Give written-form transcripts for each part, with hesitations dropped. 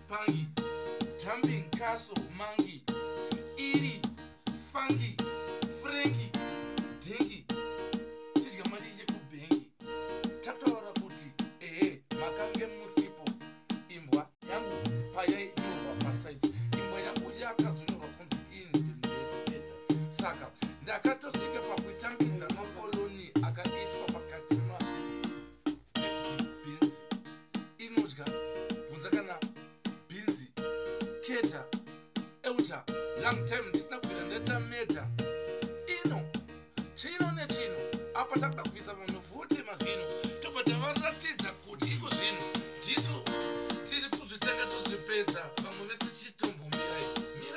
pangi jumping castle mangi iri fangi frengi dengi tidya mari yekubhengi takutaura kuti makange musipo imbwa yangu payainyorwa pasaiti imbwa yangu yakazonyorwa kunzi inzimdeti saka ndakatosvika pakutambidza makoloni akaiswa pakati mabinzi inodya bvunza kana bhinzi keta euta long time ndisina kubvira ndatameta ino chino nechino apa takuda kubvisa vanhu vhute mazino tobva tavaratidza kuti iko zvino ndiso tiri kuzvitanga tozvipedza vamwe vese chitombomirai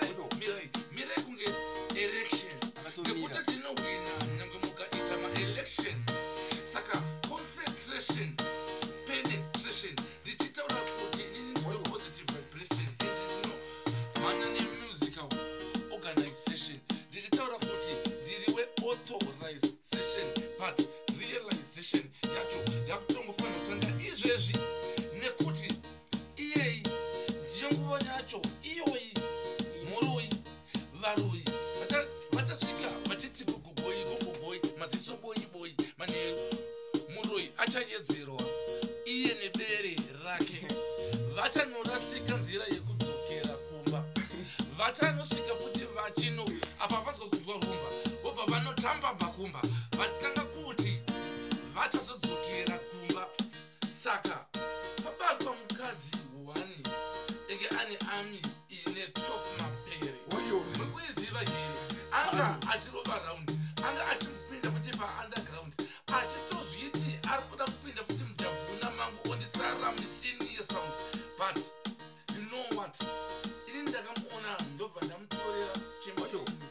mirai kunge election ngekuti tinowina nyange mukaita maelection saka concentration penetration ndichitaura kuti nini ndine positive vibration endino mhanya nemusical organization ndichitaura kuti ndiriwe authorization but realization yacho yakutongofanira kutanga izvezvi nekuti iyeyi ndiyo nguva yacho iyoyi moroyi varoyi vachasvika vachiti gogogoyi maziso boyi manheru muroyi achayedzerwa iye nebere rake vachanyorasika nzira yekudzokera kumba vachanosvika futi vachino apa vanzwa kunzwa rumba vobva vanotamba makumba vatanga kuti vachazodzokera kumba saka pabatwa mukadzi wani enge ane ami ine 12 mapere mukuiziva here anga achirova raundi anga achipinda futi paunderground achitozviti ari kuda kupinda futi mudhabhuna mangu onditsara mishini yesound but you know what ini ndakamuona ndobva ndamutorera chimba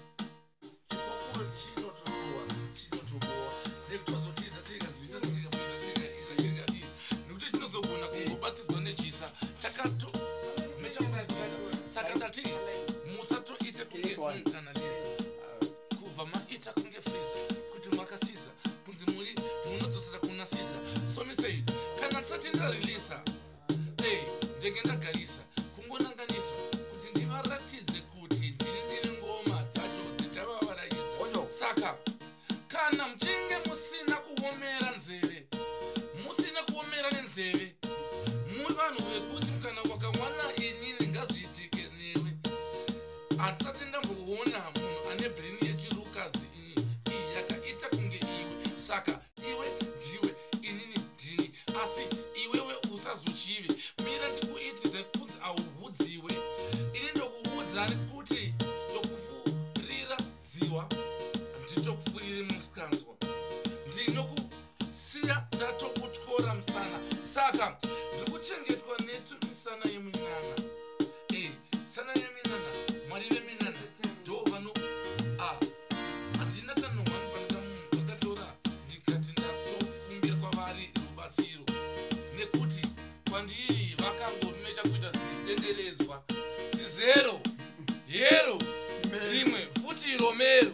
chipokuro chinotobowa nekutozotiza tikazivisa tikaiii nekuti chinozogona kungobatidzwa nechisa chakatomechakubatiza saka ndati musatoite kunge kanaliza kubva maita kunge friza kuti makasiza kunzi muri munodzosera kuna siza somisaid kana sati ndarilisa ndenge ndagarisa kungonanganisa kuti ndivaratidze kuti ndiri ngoma dzacho dzichavavaraidza saka kana muchinge musina kuomera nenzeve muri vanhu vekuti mukana wakawana inini ngazviitike newe hatisati ndamboona munhu ane breni yechirukazi iyi yakaita kunge iwe saka iwe ndiwe inini ndini asi iwewe usazochive mira ndikuitire kunzi auhudziwe ini ndokuudzani kuti ndokufurira dziwa nditokufurire musikanzwa ndinokusiya ndatokutyora musana saka ndikuchengetwa netu misana yeminana sana yeminana mwari veminana ndo vano handina kanongwani pandikamunhu vakatora ndikati ndatokumbira kwavari rubatsiro nekuti kwandiri vakangomecha kuita zidenderedzwa zizero yero rimwe futi romero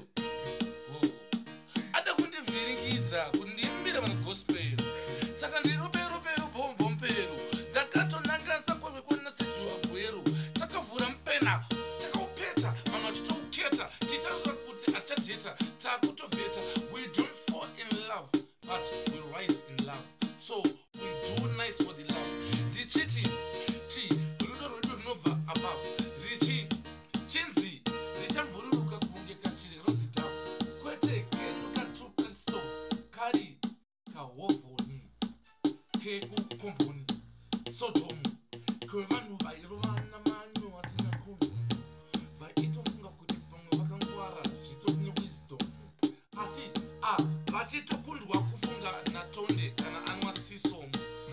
ada kundivhiringidza kuti ndiimbire vanhu gospel saka ndiroperopero bhombompero ndakatonangasa kwavekona sejuwa bwero takavhura mupena takaupeta vanhu vachitouketa tiitaura kuti achadheta taakutovheta we don't fall in love but we rise in love so we do nice for the love ndichiti rudo rwedu runobva above chinzi richambururuka kunge kachiri kanonzi dhafu kwete kenyu katupenstok kari kahovhoni kekukomboni sodomu kwevanhu vairovana manyo asina kundu vaitofunga kuti vamwe vakangwara zvitokune wisdom asi vachitokundwa kufunga natonde kana anwa sikomu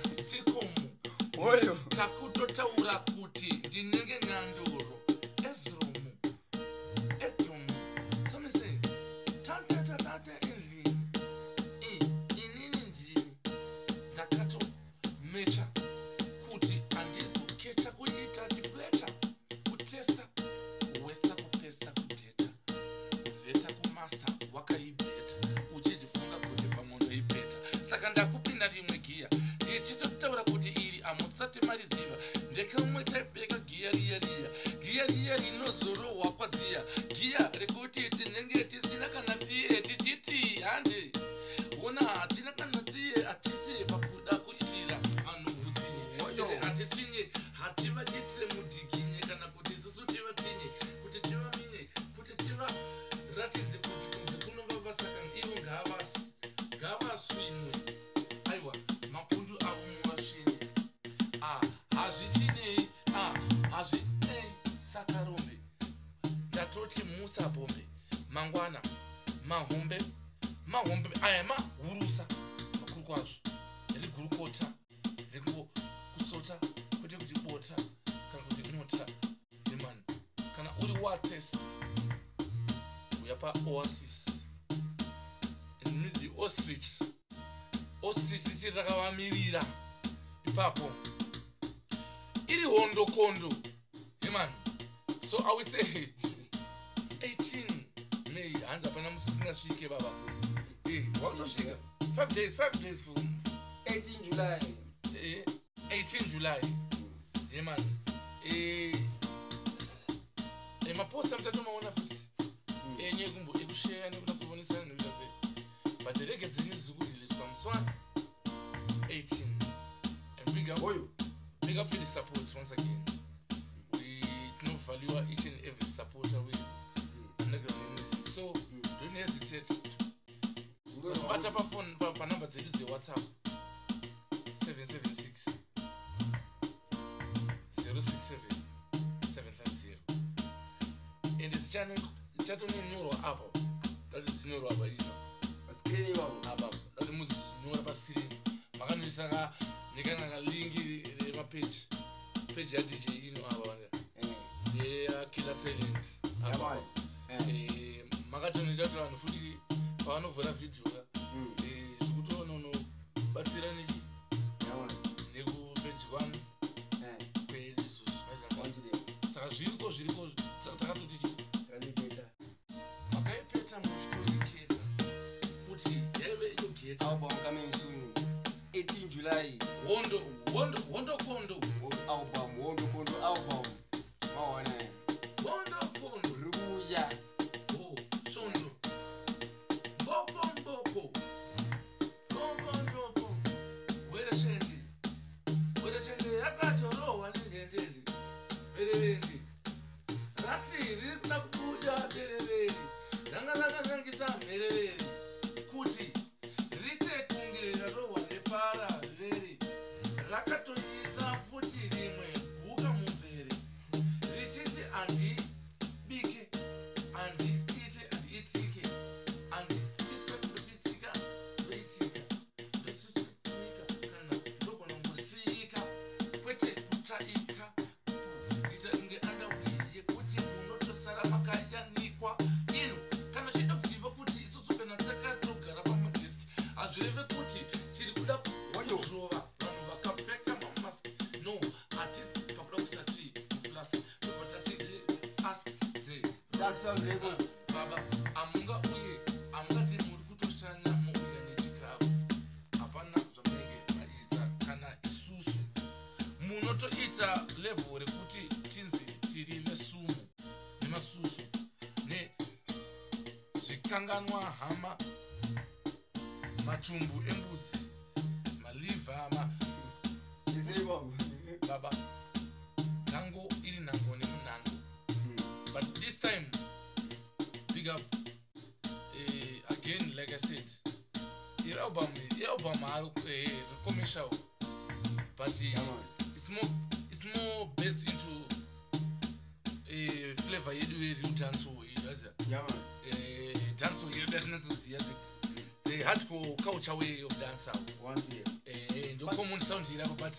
oyo takutotaura kuti ndinenge nyanduro ezromu somise tantatanata endlini inini ndini ndakatomecha kuti handizokecha kuita chiflecha kutesta westa kupesa kudheta vheta kumasta wakaibheta uchizvifunga kuti pamwe unoibheta saka ndakupinda rimwe giya ndichitotaura kuti iri amutsa musati mariziva ndekamwe taibeka giya riya rinozorohwa kwadziya giya rekuti tinenge tisina kana fiye tichiti hande ona hatina kana fiye hatisi pakuda kuitira vanhu utsinye hatitinye hativaitire mudhikinye kana kuti isusu tivatinye kuti tivaminye kuti tivaratidze kuti kunze kunova vasakana ivo ngavaswinwe aiwa mapundu avo muvasvini hazvichinei hazvinei sakarombe ndatoti musabhombe mangwana mahombe aya mahurusa makuru kwazvo rigurukota kusota kwete kuti bota kana kuti inota emani kana uri watest uya paoasis the ostrich chiri rakavamirira ipapo iri hondokondo emani so I will say 18 May hanzi hapana musi usingasvike baba watosvika 5 days for 18 July 18 July man maposta mutatomaona futi nyekumbo ekushare nekunasobonisana nekuita sei but rege dzenyu dzikuriliswa muswana 18 and big up for the support once again. Value each and every supporter with music. So don't hesitate. But up on number is the WhatsApp 776 067 750. And it's channel Nuro Abo. That is Nuro Abo. Screen Abo. That is Nuro Abo screen. Magani Saga, Nigana link my page ya DJ, you know about it. Killer sellings makatonita kuti vanhu futi pavanovhura vhidhiyo zvikutoona unobatsira nekupeji 1 kweizvozvo saka zviriko takatoti makaipeta muchitoiketa kuti yaive yogeta album coming soon 18 July Hondo Kondo album mawana Kondo ruya sondo boko wereshendi yakatorohwa nengendezi berevende rati riri kuda kubuda bereveri ranga rakazangisa mhereveri kuti rite kunge rarohwa nepara riveri rakatoisa futi rimwe guka mumvere richiti handibike handiite handiitike handifitika veitika ndosisikunika kana ndogona ngosiyika kwete kutaika ita inge andawiri kuti munotosara makayanikwa ino kana uchida kuziva kuti isusu kana takatogara pamadheski hazvireve kuti tiri kuda kuzova vanhu vakapfeka mamask no hatisi pakuda kusati muflasi tovatati ask the Dark Sound Records baba amunga uye amungati muri kutoshanya muuya nechikafu hapana zvamunenge maita kana isusu munotoita level rekuti tinzi tiri mesumu nemasusu nezvikanganwa hama matumbu embudzi malivha baba nhango iri nhango nemunhango but this time big up again like I said the album are commercial but it's more based into flavor yedu dancehall dancehall yedu atinoziya the hardcore culture way of dancehall ndo common sound here but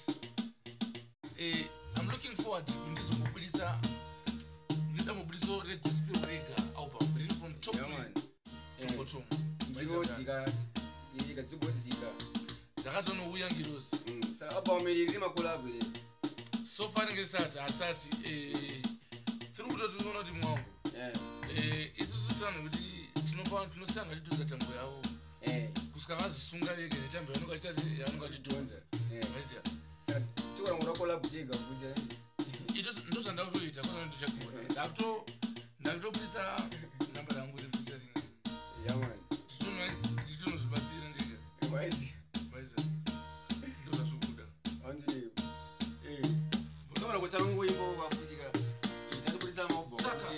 I'm looking forward kundizobudisa ndidamubudiso regospel rega album riri from top to bottom dzikadzibodzika dzakatonouya ngirozi saka album iri riri makolabo ere so far ngerisati asati tiri kutoti unoona kuti mwangu isusu tano kuti tinosanga tidonza tambo yavo kusika vazisunga vege netambo yavanonga chidonza saka Sura ngora collab tega futhi. Ndozanda kuita kana ndichagona. Ndakutopisa namba yangu iri featuring. Yeah man. Ndinozvibatsira ndega. Waizi. Ndozvazobuda. Anzi. Sura kutsara ngoimbo vafutika. Ndakupita maobho. Saka.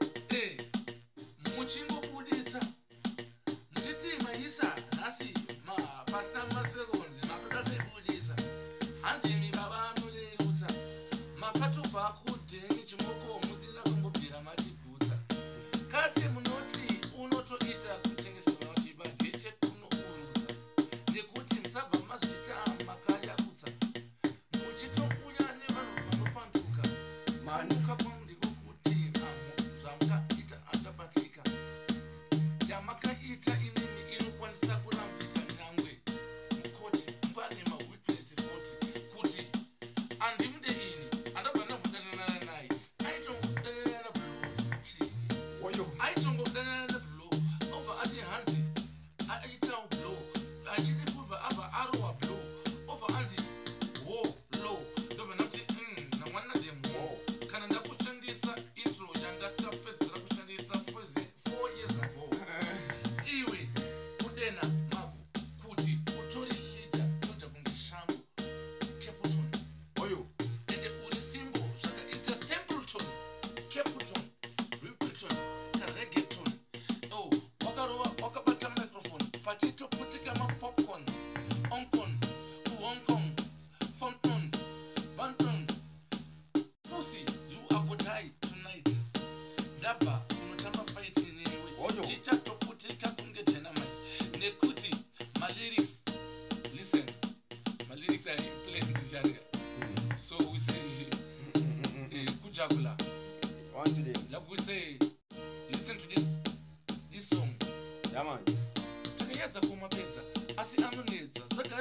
Muchingobuditsa. Muchiti maisa nhasi pasina masekonzi matoda toibuditsa. Hanzi imi baba anorerutsa. Makatobva kudheni chimoko musina kumbobvira machigutsa. Kasi munoti unotoita kutengeserwa chibage chekunourutsa. Nekuti musabva mazvita makayarutsa. Muchitouya nevanhu vanopanduka. Panduka kwangu ndikokuti zvamukaita achabatika. Yamakaita inini inokwanisa kurambika nyangwe mukoti pane mawitness 40 kuti andimude ini andabvana kudanana naye aitongodanana blow aitongodanana blow over ati hanzi aitawo blow achide kubva abva arowa blow over hanzi wo low ndobva kuti namwana demo kana ndakushandisa intro yandakapedzera kushandisa 4 years ago iwe kudena magu kuti utori leader noja kunge shangu Caputon Oyo. ende uri simbo zvakaita Simpleton Caputon Rippleton Reggaeton wakarova wakabata microphone pachitoputika mapopcorn Oncon Hong Kong Fonton Banton Pussy you are good high tonight ndabva unotamba fight newe Oyo. tichatoputika kunge dynamite nekuti lyrics listen my lyrics are playing tijanga so we say kujagula One today. like we say listen to this song Yeah man. takayadza kumapedza asi anonedza zvagara